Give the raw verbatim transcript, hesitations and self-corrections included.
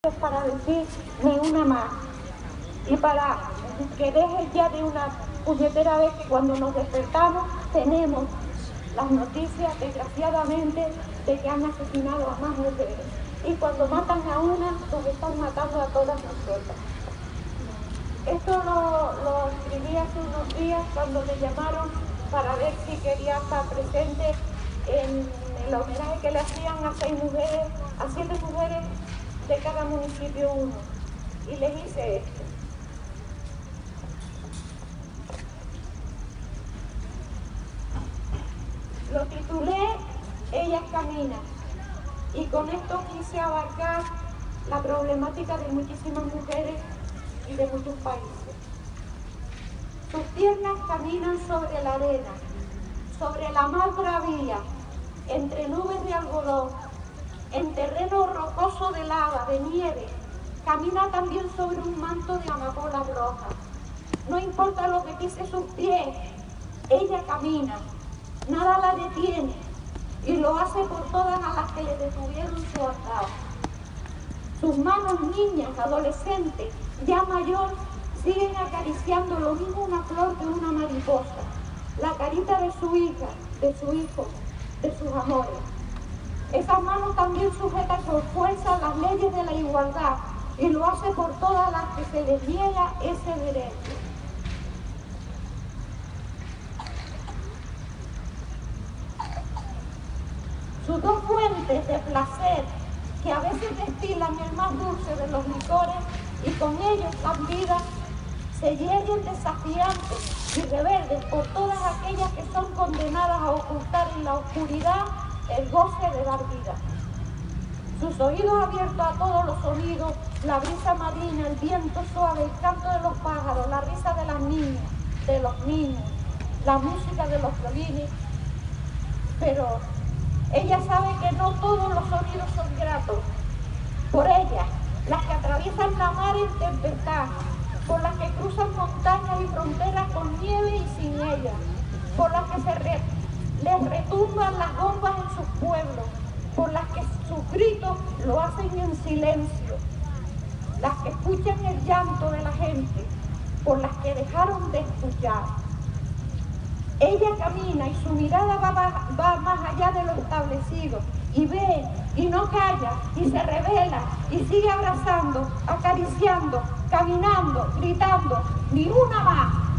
Es para decir ni una más y para que dejes ya de una puñetera vez que cuando nos despertamos tenemos las noticias, desgraciadamente, de que han asesinado a más mujeres, y cuando matan a una nos están matando a todas nosotras. Esto lo, lo escribí hace unos días cuando me llamaron para ver si quería estar presente en el homenaje que le hacían a seis mujeres, a siete mujeres de cada municipio uno, y les hice esto. Lo titulé Ellas Caminan, y con esto quise abarcar la problemática de muchísimas mujeres y de muchos países. Sus piernas caminan sobre la arena, sobre la mar bravía, entre nubes de algodón, en terreno rocoso de lava, de nieve. Camina también sobre un manto de amapolas rojas. No importa lo que pise sus pies, ella camina, nada la detiene, y lo hace por todas a las que le detuvieron su andar. Sus manos, niñas, adolescentes, ya mayor, siguen acariciando lo mismo una flor que una mariposa, la carita de su hija, de su hijo, de sus amores. Esas manos también sujetan con fuerza las leyes de la igualdad, y lo hace por todas las que se les niega ese derecho. Sus dos fuentes de placer, que a veces destilan el más dulce de los licores, y con ellos dan vida, se yerguen desafiantes y rebeldes por todas aquellas que son condenadas a ocultar en la oscuridad el goce de dar vida. Sus oídos abiertos a todos los sonidos, la brisa marina, el viento suave, el canto de los pájaros, la risa de las niñas, de los niños, la música de los violines. Pero ella sabe que no todos los sonidos son gratos. Por ella, las que atraviesan la mar en tempestad, por las que cruzan montañas y fronteras con nieve y sin ella, por las que se re les retumban las bombas en sus pueblos, por las que sus gritos lo hacen en silencio, las que escuchan el llanto de la gente, por las que dejaron de escuchar. Ella camina y su mirada va, va, va más allá de lo establecido, y ve y no calla y se revela y sigue abrazando, acariciando, caminando, gritando, ni una más.